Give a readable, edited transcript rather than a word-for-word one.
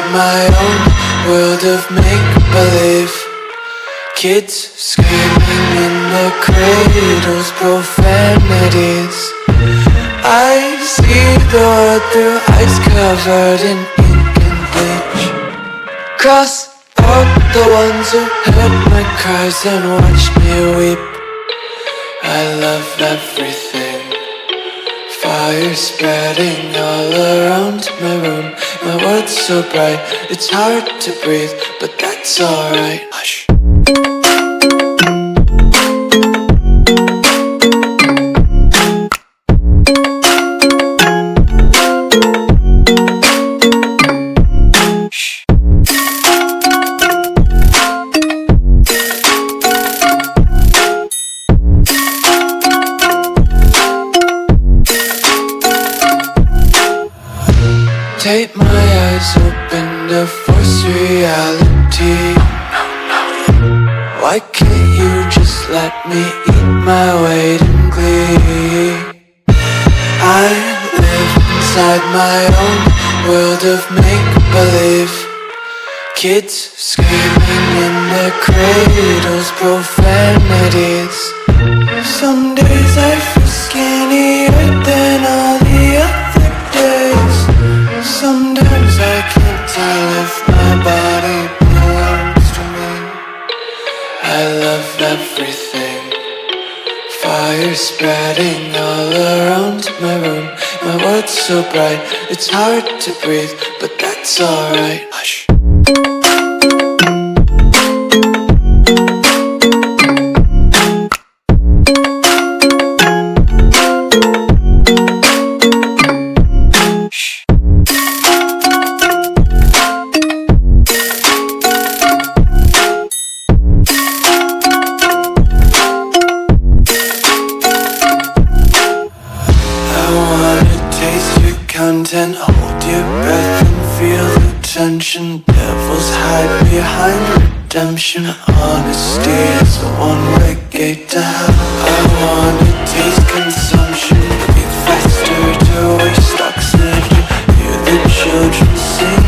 my own world of make-believe. Kids screaming in their cradles, profanities. I see the world through eyes covered in ink and bleach. Cross out the ones who heard my cries and watched me weep. I love everything. Fire spreading all around my room. My world's so bright, it's hard to breathe, but that's alright. Hush. Take my eyes open to force reality. Why can't you just let me eat my weight in glee? I live inside my own world of make-believe. Kids screaming in their cradles, profanities. Some days I feel skinnier than all the other days. Sometimes I can't tell if my body belongs to me. I love everything. Fire spreading all around my room. My world's so bright, it's hard to breathe, but that's alright. Hush. Content, hold your breath and feel the tension. Devils hide behind redemption. Honesty is a one-way gate to hell. I wanna taste consumption. Breathe faster to waste oxygen. Hear the children sing.